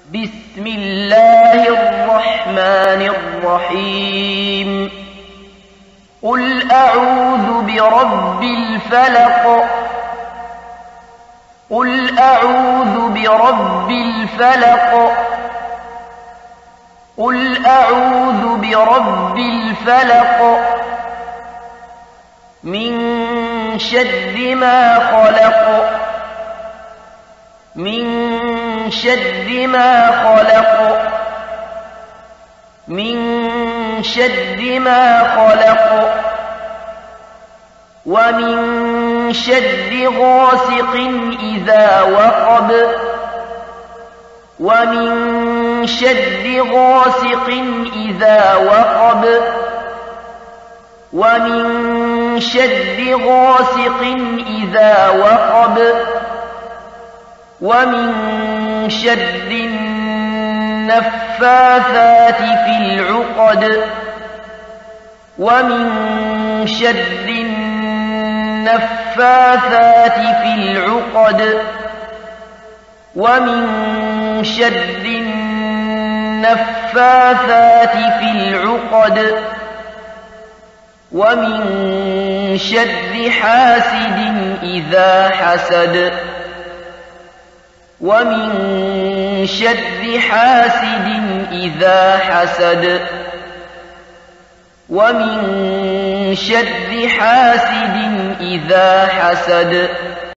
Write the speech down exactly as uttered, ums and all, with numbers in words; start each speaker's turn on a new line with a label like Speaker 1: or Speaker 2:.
Speaker 1: بسم الله الرحمن الرحيم قل أعوذ برب الفلق قل أعوذ برب الفلق قل أعوذ برب الفلق من شر ما خلق من شر ما خلق من شر ما خلق ومن شر غاسق إذا وقب ومن شر غاسق إذا وقب ومن شر غاسق إذا وقب ومن شر النفاثات في العقد ومن شر النفاثات في العقد ومن شر النفاثات في العقد ومن شر حاسد إذا حسد ومن شر حاسد إذا حسد ومن شر حاسد إذا حسد